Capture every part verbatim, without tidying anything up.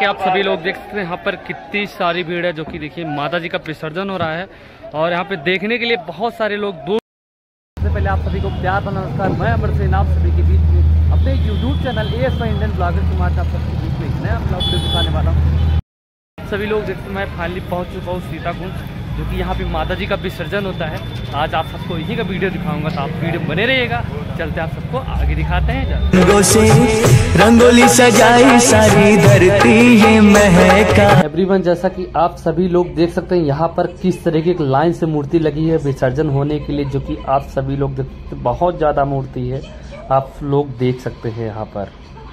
कि आप सभी लोग देख सकते हैं यहाँ पर कितनी सारी भीड़ है, जो कि देखिए माता जी का विसर्जन हो रहा है और यहाँ पे देखने के लिए बहुत सारे लोग दूर। सबसे पहले आप सभी को प्यार भरा नमस्कार। मैं अमर सिंह आप सभी के बीच में अपने YouTube channel A S Y Indian blogger के माध्यम आप सबके बीच में एक नया ब्लॉग वीडियो दिखाने वाला हूँ। सभी लोग देखते हैं मैं फाइनली पहुँच चुका हूँ सीताकुंड, जो कि यहाँ पे माता जी का विसर्जन होता है। आज आप सबको यही का वीडियो दिखाऊंगा, तो आप वीडियो बने रहिएगा। चलते आप सबको आगे दिखाते हैं। रंगों से रंगोली सजाई सारी धरती ये महका। एवरीवन, जैसा कि आप सभी लोग देख सकते हैं यहाँ पर किस तरीके की लाइन से मूर्ति लगी है विसर्जन होने के लिए, जो कि आप सभी लोग देख सकते हैं। बहुत ज़्यादा मूर्ति है, आप लोग देख सकते हैं यहाँ पर।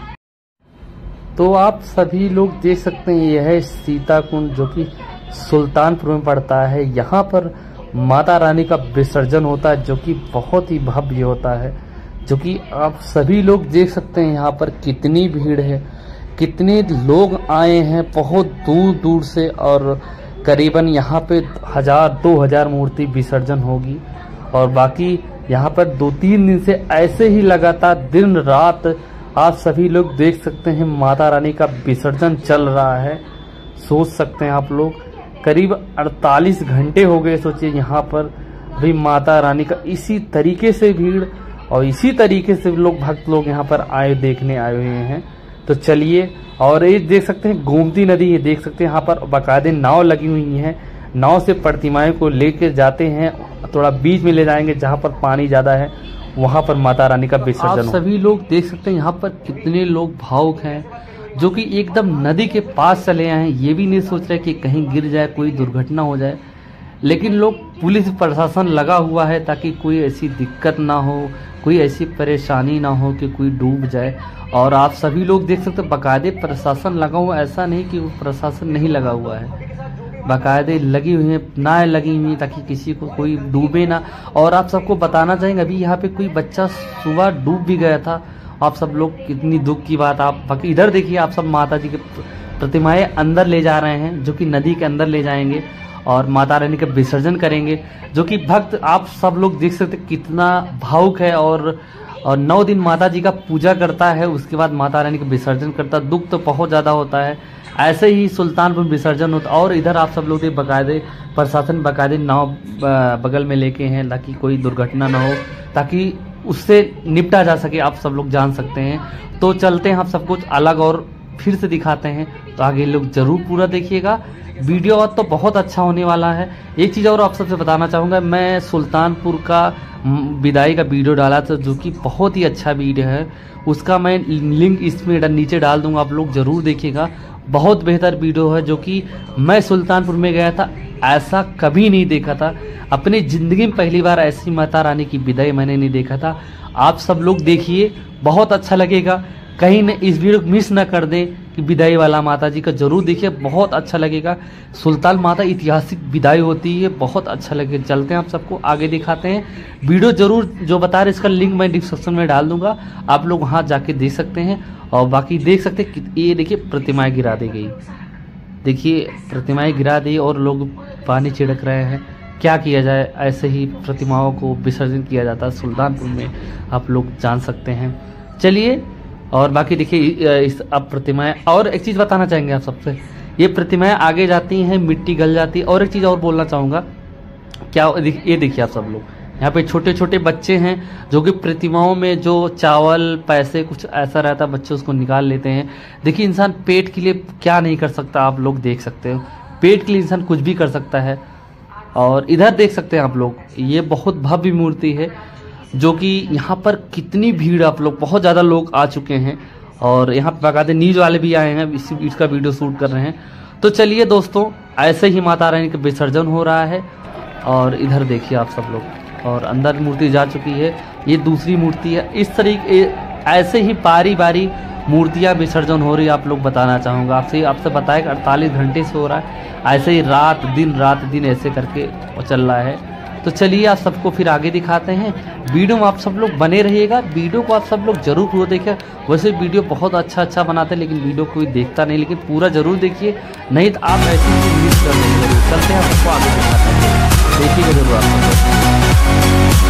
तो आप सभी लोग देख सकते हैं यह है सीताकुंड, जो कि सुल्तानपुर में पड़ता है। यहाँ पर माता रानी का विसर्जन होता है, जो कि बहुत ही भव्य होता है, जो कि आप सभी लोग देख सकते हैं यहाँ पर कितनी भीड़ है, कितने लोग आए हैं बहुत दूर दूर से। और करीबन यहाँ पे हजार दो हजार मूर्ति विसर्जन होगी। और बाकी यहाँ पर दो तीन दिन से ऐसे ही लगातार दिन रात आप सभी लोग देख सकते हैं माता रानी का विसर्जन चल रहा है। सोच सकते हैं आप लोग, करीब अड़तालीस घंटे हो गए। सोचिए यहाँ पर भी माता रानी का इसी तरीके से भीड़ और इसी तरीके से लोग भक्त लोग यहाँ पर आए देखने आए हुए हैं। तो चलिए, और ये देख सकते हैं गोमती नदी, ये देख सकते हैं यहाँ पर बाकायदे नाव लगी हुई हैं। नाव से प्रतिमाएं को लेकर जाते हैं, थोड़ा बीच में ले जाएंगे जहाँ पर पानी ज्यादा है, वहां पर माता रानी का विसर्जन। आप सभी लोग देख सकते हैं यहाँ पर कितने लोग भावुक हैं, जो कि एकदम नदी के पास चले आए हैं। ये भी नहीं सोच रहे कि कहीं गिर जाए, कोई दुर्घटना हो जाए, लेकिन लोग पुलिस प्रशासन लगा हुआ है ताकि कोई ऐसी दिक्कत ना हो, कोई ऐसी परेशानी ना हो कि कोई डूब जाए। और आप सभी लोग देख सकते हैं बाकायदे प्रशासन लगा हुआ, ऐसा नहीं कि वो प्रशासन नहीं लगा हुआ है, बाकायदे लगी हुई है, नाव लगी हुई है ताकि किसी को कोई डूबे ना। और आप सबको बताना चाहेंगे, अभी यहाँ पे कोई बच्चा सुबह डूब भी गया था। आप सब लोग कितनी दुख की बात। आप बाकी इधर देखिए, आप सब माता जी के प्रतिमाएं अंदर ले जा रहे हैं, जो कि नदी के अंदर ले जाएंगे और माता रानी का विसर्जन करेंगे। जो कि भक्त आप सब लोग देख सकते कितना भावुक है और और नौ दिन माता जी का पूजा करता है, उसके बाद माता रानी का विसर्जन करता है। दुख तो बहुत ज़्यादा होता है। ऐसे ही सुल्तानपुर विसर्जन होता। और इधर आप सब लोग बाकायदे प्रशासन बाकायदे नाव बगल में लेके हैं ताकि कोई दुर्घटना ना हो, ताकि उससे निपटा जा सके। आप सब लोग जान सकते हैं। तो चलते हैं, आप सब कुछ अलग और फिर से दिखाते हैं, तो आगे लोग जरूर पूरा देखिएगा। वीडियो तो बहुत अच्छा होने वाला है। एक चीज़ और आप सबसे बताना चाहूँगा, मैं सुल्तानपुर का विदाई का वीडियो डाला था, जो कि बहुत ही अच्छा वीडियो है। उसका मैं लिंक इसमें नीचे डाल दूंगा, आप लोग जरूर देखिएगा। बहुत बेहतर वीडियो है, जो कि मैं सुल्तानपुर में गया था, ऐसा कभी नहीं देखा था। अपनी ज़िंदगी में पहली बार ऐसी माता रानी की विदाई मैंने नहीं देखा था। आप सब लोग देखिए, बहुत अच्छा लगेगा। कहीं न इस वीडियो को मिस ना कर दें कि विदाई वाला माता जी का जरूर देखिए, बहुत अच्छा लगेगा। सुल्तान माता ऐतिहासिक विदाई होती है, बहुत अच्छा लगे। चलते हैं, आप सबको आगे दिखाते हैं। वीडियो जरूर जो बता रहे, इसका लिंक मैं डिस्क्रिप्शन में डाल दूंगा, आप लोग वहाँ जाके देख सकते हैं। और बाकी देख सकते हैं, ये देखिए प्रतिमाएं गिरा दी गई, देखिए प्रतिमाएं गिरा दी और लोग पानी छिड़क रहे हैं। क्या किया जाए, ऐसे ही प्रतिमाओं को विसर्जन किया जाता है सुल्तानपुर में, आप लोग जान सकते हैं। चलिए, और बाकी देखिए इस अब प्रतिमाएं। और एक चीज़ बताना चाहेंगे आप सबसे, ये प्रतिमाएं आगे जाती हैं, मिट्टी गल जाती है। और एक चीज़ और बोलना चाहूँगा, क्या ये देखिए आप सब लोग, यहाँ पे छोटे छोटे बच्चे हैं, जो कि प्रतिमाओं में जो चावल पैसे कुछ ऐसा रहता है, बच्चे उसको निकाल लेते हैं। देखिए, इंसान पेट के लिए क्या नहीं कर सकता, आप लोग देख सकते हो। पेट के लिए इंसान कुछ भी कर सकता है। और इधर देख सकते हैं आप लोग, ये बहुत भव्य मूर्ति है, जो कि यहाँ पर कितनी भीड़, आप लोग बहुत ज़्यादा लोग आ चुके हैं। और यहाँ पर बाकायदे न्यूज़ वाले भी आए हैं, इसी इसका वीडियो शूट कर रहे हैं। तो चलिए दोस्तों, ऐसे ही माता रानी का विसर्जन हो रहा है। और इधर देखिए आप सब लोग, और अंदर मूर्ति जा चुकी है, ये दूसरी मूर्ति है। इस तरीके ऐसे ही बारी बारी मूर्तियाँ विसर्जन हो रही है। आप लोग बताना चाहूँगा आपसे आपसे बताया कि अड़तालीस घंटे से हो रहा है, ऐसे ही रात दिन रात दिन ऐसे करके चल रहा है। तो चलिए, आप सबको फिर आगे दिखाते हैं। वीडियो में आप सब लोग बने रहिएगा, वीडियो को आप सब लोग जरूर पूरा देखिए। वैसे वीडियो बहुत अच्छा अच्छा बनाते हैं, लेकिन वीडियो कोई देखता नहीं, लेकिन पूरा जरूर देखिए, नहीं तो आप ऐसी चीज मिस कर देंगे। जरूर चलते हैं, आप सबको आगे दिखाते हैं, देखिएगा जरूर आप।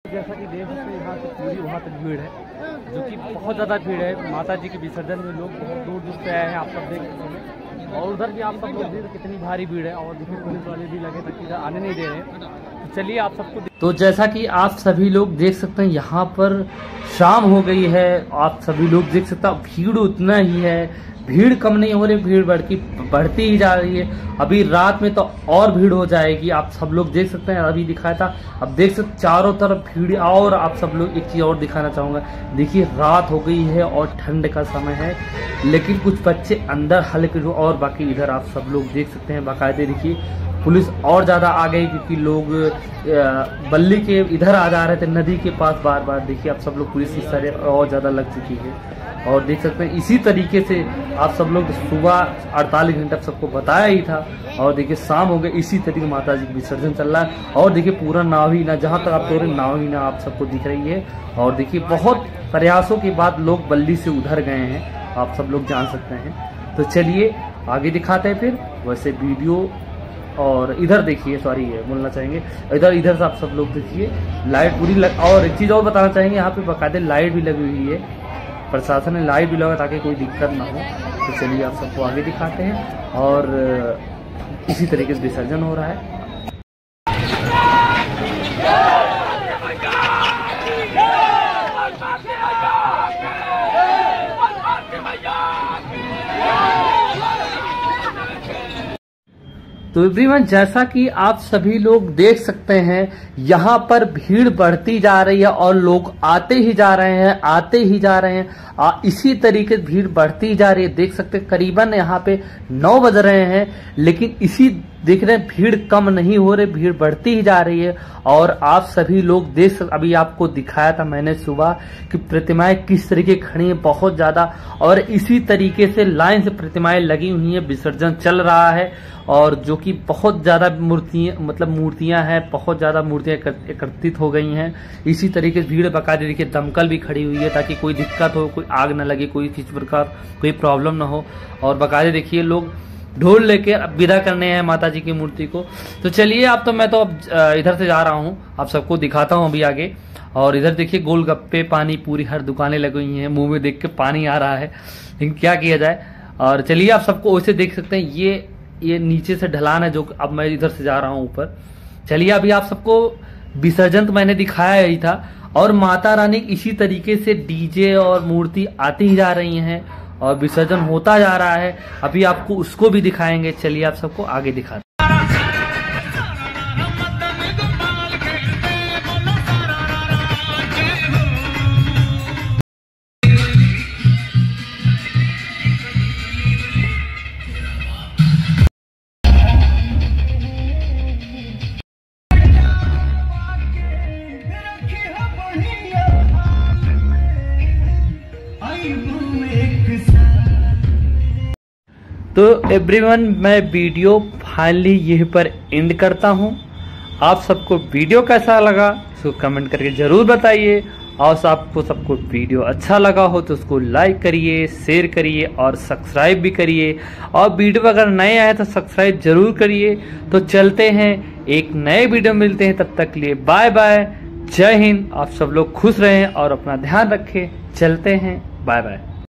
जैसा कि देख सकते हैं यहाँ से पूरी वहाँ तक भीड़ है, जो कि बहुत ज़्यादा भीड़ है। माता जी के विसर्जन में लोग बहुत दूर दूर से आए हैं, आप सब देख सकते हैं। और उधर भी आप सब लोग देख कितनी भारी भीड़ है, और देखिए पुलिस वाले भी लगे तक इधर आने नहीं दे रहे हैं। तो चलिए आप सबको, तो जैसा कि आप सभी लोग देख सकते हैं यहाँ पर शाम हो गई है। आप सभी लोग देख सकते हैं भीड़ उतना ही है, भीड़ कम नहीं हो रही, भीड़ बढ़ती बढ़ती ही जा रही है। अभी रात में तो और भीड़ हो जाएगी, आप सब लोग देख सकते हैं। अभी दिखाया था, अब देख सकते चारों तरफ भीड़। और आप सब लोग एक चीज और दिखाना चाहूंगा, देखिए रात हो गई है और ठंड का समय है, लेकिन कुछ बच्चे अंदर हल्के, और बाकी इधर आप सब लोग देख सकते हैं बाकायदे। देखिए पुलिस और ज्यादा आ गई, क्योंकि लोग बल्ली के इधर आ जा रहे थे नदी के पास बार बार। देखिए आप सब लोग पुलिस इस तरह और ज्यादा लग चुकी है। और देख सकते हैं इसी तरीके से आप सब लोग सुबह अड़तालीस घंटे सबको बताया ही था, और देखिए शाम हो गई, इसी तरीके माता जी का विसर्जन चल रहा है। और देखिए पूरा नावीना, जहां तक आप तोड़े नावीना आप सबको दिख रही है। और देखिए बहुत प्रयासों के बाद लोग बल्ली से उधर गए हैं, आप सब लोग जान सकते हैं। तो चलिए आगे दिखाते हैं फिर वैसे वीडियो। और इधर देखिए, सॉरी ये बोलना चाहेंगे, इधर इधर से आप सब लोग देखिए लाइट पूरी लग, और एक चीज और बताना चाहेंगे, यहाँ पे बाकायदे लाइट भी लगी हुई है, प्रशासन ने लाइट भी लगा ताकि कोई दिक्कत ना हो। तो चलिए आप सबको आगे दिखाते हैं। और इसी तरीके से विसर्जन हो रहा है। तो एवरीवन, जैसा कि आप सभी लोग देख सकते हैं यहाँ पर भीड़ बढ़ती जा रही है और लोग आते ही जा रहे हैं, आते ही जा रहे हैं। आ, इसी तरीके से भीड़ बढ़ती ही जा रही है। देख सकते हैं करीबन यहाँ पे नौ बज रहे हैं, लेकिन इसी देख रहे हैं भीड़ कम नहीं हो रही, भीड़ बढ़ती ही जा रही है। और आप सभी लोग देख सकते, अभी आपको दिखाया था मैंने सुबह कि प्रतिमाएं किस तरीके खड़ी हैं, बहुत ज्यादा। और इसी तरीके से लाइन से प्रतिमाएं लगी हुई हैं, विसर्जन चल रहा है। और जो कि बहुत ज्यादा मूर्तियां, मतलब मूर्तियां हैं, बहुत ज्यादा मूर्तियां एकत्रित हो गई हैं। इसी तरीके से भीड़ बकायदे देखिए दमकल भी खड़ी हुई है, ताकि कोई दिक्कत हो, कोई आग न लगे, कोई किसी प्रकार कोई प्रॉब्लम ना हो। और बकायदे देखिए लोग ढोल लेके विदा करने हैं माता जी की मूर्ति को। तो चलिए आप, तो मैं तो अब इधर से जा रहा हूँ, आप सबको दिखाता हूँ अभी आगे। और इधर देखिए गोलगप्पे, पानी पूरी हर दुकानें लगी हुई हैं, मुंह में देख के पानी आ रहा है, लेकिन क्या किया जाए। और चलिए आप सबको वैसे देख सकते हैं, ये ये नीचे से ढलान है, जो अब मैं इधर से जा रहा हूँ ऊपर। चलिए अभी आप सबको विसर्जन तो मैंने दिखाया ही था, और माता रानी इसी तरीके से डीजे और मूर्ति आती ही जा रही हैं और विसर्जन होता जा रहा है। अभी आपको उसको भी दिखाएंगे, चलिए आप सबको आगे दिखाते हैं। तो एवरीवन, मैं वीडियो फाइनली यहीं पर एंड करता हूं। आप सबको वीडियो कैसा लगा इसको कमेंट करके जरूर बताइए, और आपको सबको वीडियो अच्छा लगा हो तो उसको लाइक करिए, शेयर करिए और सब्सक्राइब भी करिए। और वीडियो अगर नए आए तो सब्सक्राइब जरूर करिए। तो चलते हैं, एक नए वीडियो मिलते हैं, तब तक के लिए बाय बाय, जय हिंद। आप सब लोग खुश रहें और अपना ध्यान रखें। चलते हैं, बाय बाय।